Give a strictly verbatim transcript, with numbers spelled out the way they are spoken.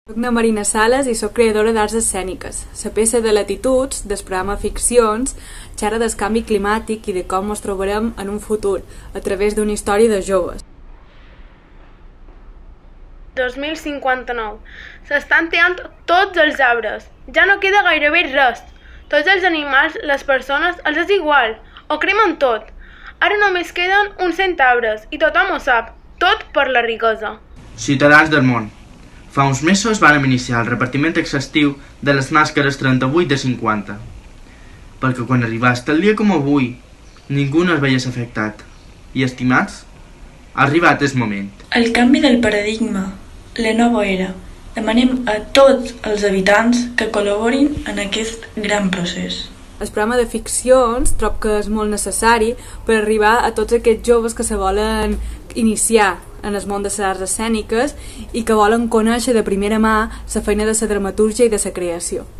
Soc na Marina Sales i soc creadora d'arts escèniques. La peça de Latituds, del programa Ficcions, xerra del canvi climàtic i de com ens trobarem en un futur, a través d'una història de joves. dos mil cinquanta-nou. S'estan tallant tots els arbres. Ja no queda gairebé res. Tots els animals, les persones, els és igual. Ho cremen tot. Ara només queden uns cent arbres i tothom ho sap. Tot per la riquesa. Ciutadans del món. Fa uns mesos vàrem iniciar el repartiment exhaustiu de les màscares trenta-vuit de cinquanta. Perquè quan arribàs tal dia com avui, ningú no es veiés afectat. I, estimats, ha arribat el moment. El canvi del paradigma, la nova era. Demanem a tots els habitants que col·laborin en aquest gran procés. El programa de Ficcions trob que és molt necessari per arribar a tots aquests joves que se volen iniciar en el món de les arts escèniques i que volen conèixer de primera mà la feina de la dramatúrgia i de la creació.